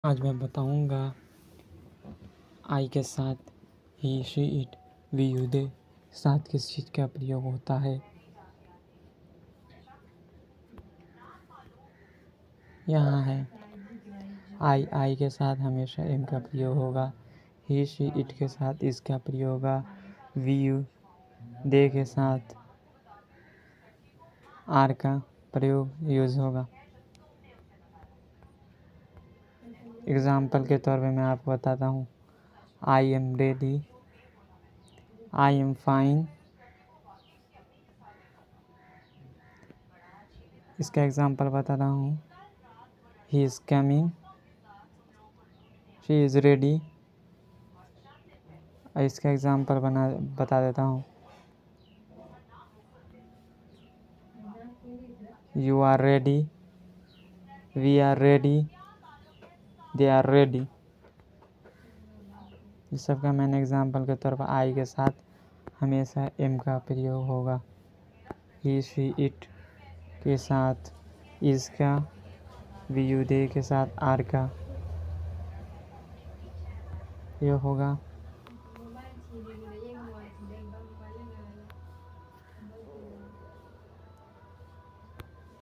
आज मैं बताऊंगा आई के साथ ही, she, it, we, you, they साथ किस चीज़ का प्रयोग होता है। यहाँ है आई के साथ हमेशा एम का प्रयोग होगा। ही, शी, इट के साथ इसका प्रयोग होगा। वी, यू, दे के साथ आर का प्रयोग यूज होगा। एग्जाम्पल के तौर पे मैं आपको बताता हूँ। I am ready, I am fine. इसका एग्जाम्पल बताता हूँ। He is coming, she is ready. इसका एग्जाम्पल बता देता हूँ। You are ready, we are ready, they are ready. इस सब का मैंने एग्जाम्पल के तौर पर आई के साथ हमेशा एम का प्रयोग होगा। ही, शी, इट के साथ इसका, वी, यू, दे के साथ आर का प्रयोग होगा।